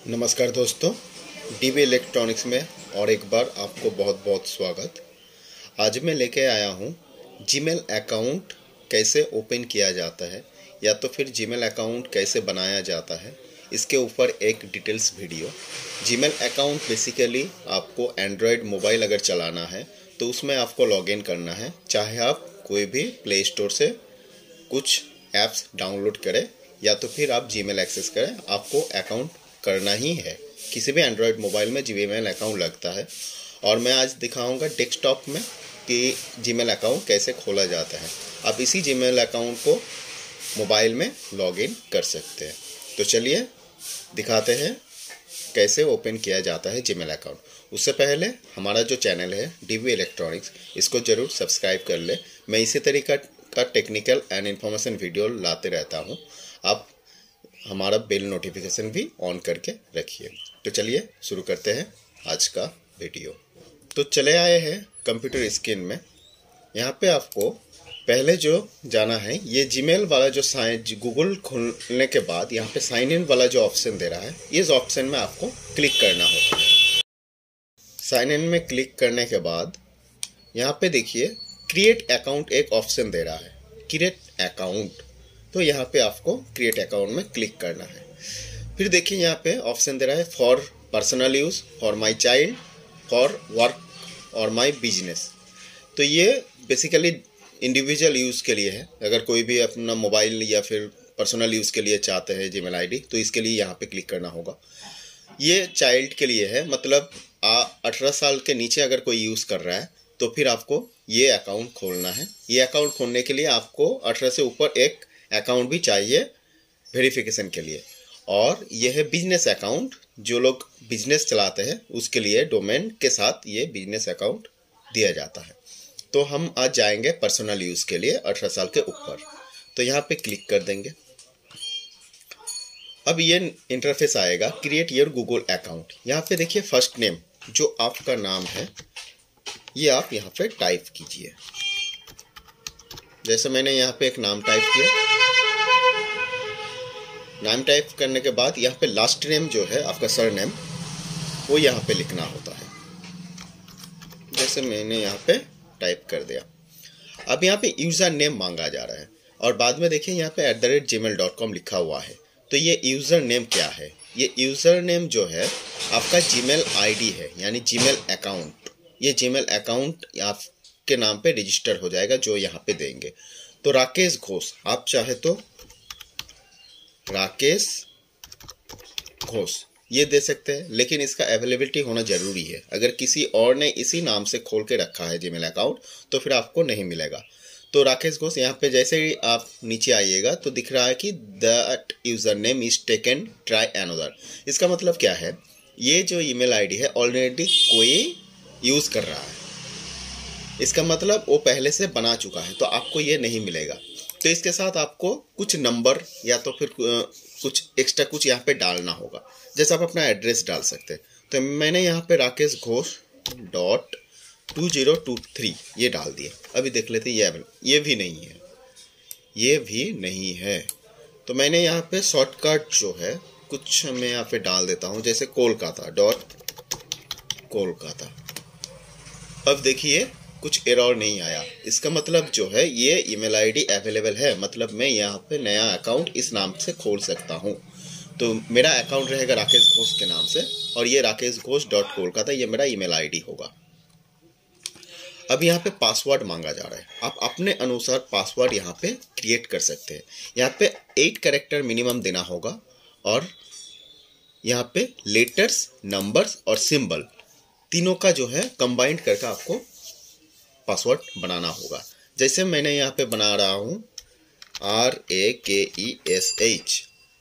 नमस्कार दोस्तों, dB electronics में और एक बार आपको बहुत बहुत स्वागत। आज मैं लेके आया हूँ जीमेल अकाउंट कैसे ओपन किया जाता है या तो फिर जीमेल अकाउंट कैसे बनाया जाता है, इसके ऊपर एक details video. Gmail account basically आपको एंड्रॉयड मोबाइल अगर चलाना है तो उसमें आपको लॉगिन करना है, चाहे आप कोई भी प्ले स्टोर से कुछ ऐप्स डाउनलोड करें या तो फिर आप जीमेल एक्सेस करें, आपको अकाउंट करना ही है। किसी भी एंड्रॉयड मोबाइल में जीमेल अकाउंट लगता है और मैं आज दिखाऊंगा डेस्कटॉप में कि जीमेल अकाउंट कैसे खोला जाता है। आप इसी जीमेल अकाउंट को मोबाइल में लॉगिन कर सकते हैं। तो चलिए दिखाते हैं कैसे ओपन किया जाता है जीमेल अकाउंट। उससे पहले हमारा जो चैनल है डीबी इलेक्ट्रॉनिक्स, इसको ज़रूर सब्सक्राइब कर ले। मैं इसी तरीका का टेक्निकल एंड इन्फॉर्मेशन वीडियो लाते रहता हूँ। आप हमारा बेल नोटिफिकेशन भी ऑन करके रखिए। तो चलिए शुरू करते हैं आज का वीडियो। तो चले आए हैं कंप्यूटर स्क्रीन में। यहाँ पे आपको पहले जो जाना है, ये जीमेल वाला जो गूगल खोलने के बाद यहाँ पे साइन इन वाला जो ऑप्शन दे रहा है, इस ऑप्शन में आपको क्लिक करना होता है। साइन इन में क्लिक करने के बाद यहाँ पे देखिए क्रिएट अकाउंट एक ऑप्शन दे रहा है, क्रिएट अकाउंट। तो यहाँ पे आपको क्रिएट अकाउंट में क्लिक करना है। फिर देखिए यहाँ पे ऑप्शन दे रहा है for personal use, for my child, for work और माय बिजनेस। तो ये बेसिकली इंडिविजुअल यूज़ के लिए है। अगर कोई भी अपना मोबाइल या फिर पर्सनल यूज़ के लिए चाहते हैं जीमेल आईडी, तो इसके लिए यहाँ पे क्लिक करना होगा। ये चाइल्ड के लिए है, मतलब 18 साल के नीचे अगर कोई यूज़ कर रहा है तो फिर आपको ये अकाउंट खोलना है। ये अकाउंट खोलने के लिए आपको 18 से ऊपर एक अकाउंट भी चाहिए वेरिफिकेशन के लिए। और यह है बिजनेस अकाउंट, जो लोग बिजनेस चलाते हैं उसके लिए डोमेन के साथ ये बिजनेस अकाउंट दिया जाता है। तो हम आज जाएंगे पर्सनल यूज़ के लिए 18 साल के ऊपर। तो यहाँ पे क्लिक कर देंगे। अब ये इंटरफेस आएगा क्रिएट योर गूगल अकाउंट। यहाँ पे देखिए फर्स्ट नेम जो आपका नाम है ये आप यहाँ पे टाइप कीजिए। जैसे मैंने यहाँ पे एक नाम टाइप किया। नाम टाइप करने के बाद यहाँ पे लास्ट नेम जो है आपका सरनेम, वो यहाँ पे लिखना होता है। जैसे मैंने यहाँ पे टाइप कर दिया। अब यहाँ पे यूज़र नेम मांगा जा रहा है और बाद में देखिए यहाँ पे @gmail.com लिखा हुआ है। तो ये यूज़र नेम क्या है? ये यूज़र नेम जो है आपका जीमेल आईडी है, यानी जीमेल अकाउंट। ये जीमेल अकाउंट आपके नाम पे रजिस्टर हो जाएगा जो यहाँ पे देंगे। तो राकेश घोष, आप चाहे तो राकेश घोष ये दे सकते हैं, लेकिन इसका अवेलेबिलिटी होना ज़रूरी है। अगर किसी और ने इसी नाम से खोल के रखा है जीमेल अकाउंट तो फिर आपको नहीं मिलेगा। तो राकेश घोष यहाँ पे जैसे ही आप नीचे आइएगा तो दिख रहा है कि that user name is taken, try another. इसका मतलब क्या है? ये जो ईमेल आईडी है ऑलरेडी कोई यूज़ कर रहा है। इसका मतलब वो पहले से बना चुका है, तो आपको ये नहीं मिलेगा। तो इसके साथ आपको कुछ नंबर या तो फिर कुछ एक्स्ट्रा कुछ यहाँ पे डालना होगा। जैसे आप अपना एड्रेस डाल सकते हैं। तो मैंने यहाँ पे राकेश घोष .2023 ये डाल दिए। अभी देख लेते ये भी नहीं है, ये भी नहीं है। तो मैंने यहाँ पे शॉर्टकट जो है कुछ मैं यहाँ पे डाल देता हूँ, जैसे कोलकाता। अब देखिए कुछ एरर नहीं आया। इसका मतलब जो है ये ईमेल आईडी अवेलेबल है, मतलब मैं यहाँ पे नया अकाउंट इस नाम से खोल सकता हूँ। तो मेरा अकाउंट रहेगा राकेश घोष के नाम से और ये राकेश घोष .कोलकाता ये मेरा ईमेल आईडी होगा। अब यहाँ पे पासवर्ड मांगा जा रहा है। आप अपने अनुसार पासवर्ड यहाँ पे क्रिएट कर सकते हैं। यहाँ पे 8 कैरेक्टर मिनिमम देना होगा और यहाँ पे लेटर्स, नंबर्स और सिंबल तीनों का जो है कंबाइंड करके आपको पासवर्ड बनाना होगा। जैसे मैंने यहाँ पे बना रहा हूँ RAKESH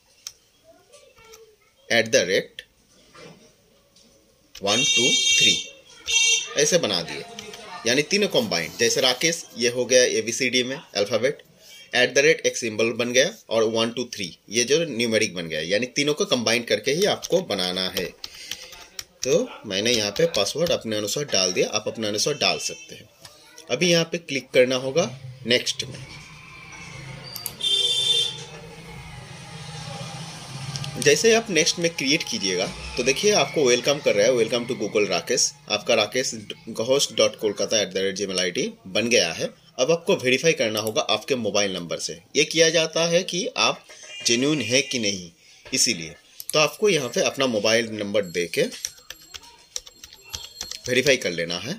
@123 ऐसे बना दिए, यानी तीनों कंबाइंड। जैसे राकेश ये हो गया ABCD में अल्फ़ाबेट, @ एक सिंबल बन गया और 1 2 3 ये जो न्यूमेरिक बन गया, यानी तीनों को कंबाइंड करके ही आपको बनाना है। तो मैंने यहाँ पे पासवर्ड अपने अनुसार डाल दिया, आप अपने अनुसार डाल सकते हैं। अभी यहाँ पे क्लिक करना होगा नेक्स्ट में। जैसे आप नेक्स्ट में क्रिएट कीजिएगा तो देखिए आपको वेलकम कर रहा है, वेलकम टू गूगल राकेश। आपका राकेश host.kolkata@gmail ID बन गया है। अब आपको वेरीफाई करना होगा आपके मोबाइल नंबर से। ये किया जाता है कि आप जेन्युइन है कि नहीं, इसीलिए तो आपको यहाँ पे अपना मोबाइल नंबर दे के वेरीफाई कर लेना है।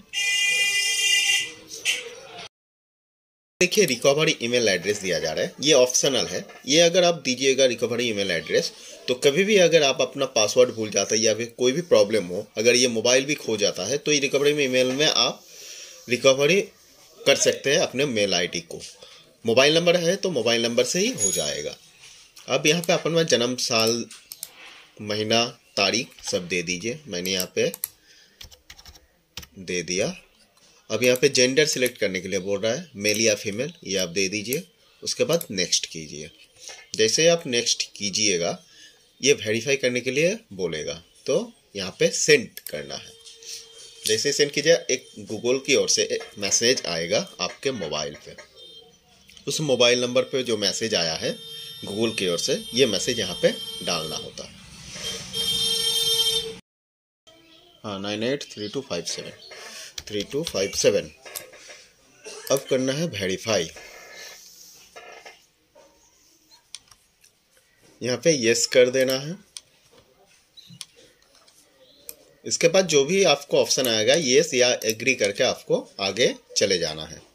देखिए रिकवरी ईमेल एड्रेस दिया जा रहा है, ये ऑप्शनल है। ये अगर आप दीजिएगा रिकवरी ईमेल एड्रेस तो कभी भी अगर आप अपना पासवर्ड भूल जाता है या फिर कोई भी प्रॉब्लम हो, अगर ये मोबाइल भी खो जाता है तो ये रिकवरी ईमेल में आप रिकवरी कर सकते हैं अपने मेल आईडी को। मोबाइल नंबर है तो मोबाइल नंबर से ही हो जाएगा। अब यहाँ पे अपना जन्म साल, महीना, तारीख सब दे दीजिए। मैंने यहाँ पे दे दिया। अब यहाँ पे जेंडर सिलेक्ट करने के लिए बोल रहा है, मेल या फीमेल, ये आप दे दीजिए। उसके बाद नेक्स्ट कीजिए। जैसे आप नेक्स्ट कीजिएगा ये वेरीफाई करने के लिए बोलेगा, तो यहाँ पे सेंड करना है। जैसे सेंड कीजिए एक गूगल की ओर से एक मैसेज आएगा आपके मोबाइल पे। उस मोबाइल नंबर पे जो मैसेज आया है गूगल की ओर से, ये मैसेज यहाँ पे डालना होता है। हाँ 983257 अब करना है वेरीफाई। यहाँ पे यस कर देना है। इसके बाद जो भी आपको ऑप्शन आएगा यस या एग्री करके आपको आगे चले जाना है।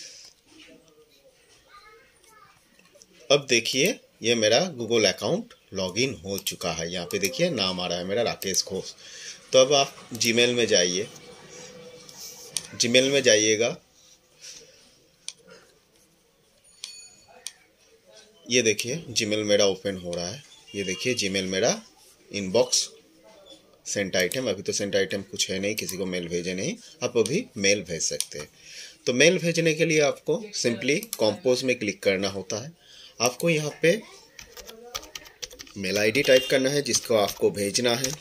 अब देखिए ये मेरा गूगल अकाउंट लॉगिन हो चुका है। यहाँ पे देखिए नाम आ रहा है मेरा राकेश घोष। तो अब आप जीमेल में जाइए। जीमेल में जाइएगा, ये देखिए जीमेल मेरा ओपन हो रहा है। ये देखिए जीमेल मेरा इनबॉक्स सेंट आइटम, अभी तो सेंट आइटम कुछ है नहीं, किसी को मेल भेजे नहीं। आप अभी मेल भेज सकते हैं। तो मेल भेजने के लिए आपको सिंपली कंपोज में क्लिक करना होता है। आपको यहाँ पे मेल आईडी टाइप करना है जिसको आपको भेजना है।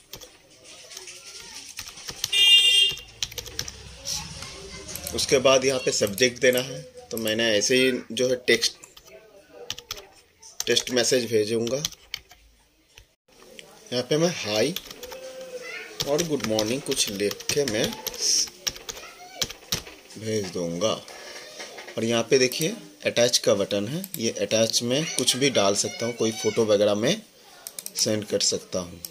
उसके बाद यहाँ पे सब्जेक्ट देना है। तो मैंने ऐसे ही जो है टेक्स्ट मैसेज भेजूंगा। यहाँ पे मैं हाय और गुड मॉर्निंग कुछ लिख के मैं भेज दूंगा। और यहाँ पे देखिए अटैच का बटन है, ये अटैच में कुछ भी डाल सकता हूँ, कोई फ़ोटो वगैरह में सेंड कर सकता हूँ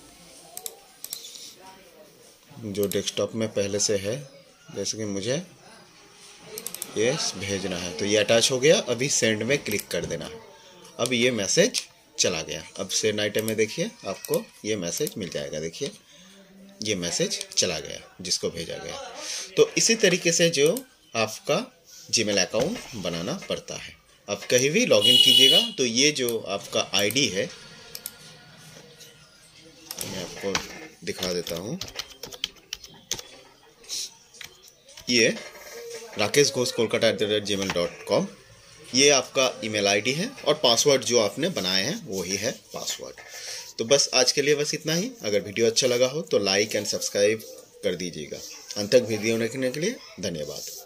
जो डेस्कटॉप में पहले से है। जैसे कि मुझे ये भेजना है तो ये अटैच हो गया। अभी सेंड में क्लिक कर देना है। अब ये मैसेज चला गया। अब सेंड आइटम में देखिए आपको ये मैसेज मिल जाएगा। देखिए ये मैसेज चला गया जिसको भेजा गया। तो इसी तरीके से जो आपका जीमेल अकाउंट बनाना पड़ता है। आप कहीं भी लॉगिन कीजिएगा तो ये जो आपका आईडी है मैं आपको दिखा देता हूँ। ये राकेश घोष kolkata@gmail.com ये आपका ईमेल आईडी है और पासवर्ड जो आपने बनाए हैं वही है पासवर्ड। तो बस आज के लिए बस इतना ही। अगर वीडियो अच्छा लगा हो तो लाइक एंड सब्सक्राइब कर दीजिएगा। अंत तक वीडियो देखने के लिए धन्यवाद।